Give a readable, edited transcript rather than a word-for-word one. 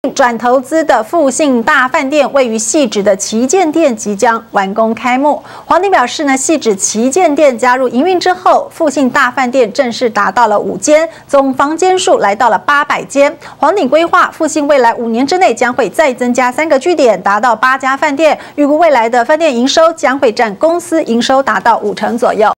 转投资的复兴大饭店位于汐止的旗舰店即将完工开幕。黄鼎表示呢，汐止旗舰店加入营运之后，复兴大饭店正式达到了5间，总房间数来到了800间。黄鼎规划复兴未来5年之内将会再增加3个据点，达到8家饭店，预估未来的饭店营收将会占公司营收达到50%左右。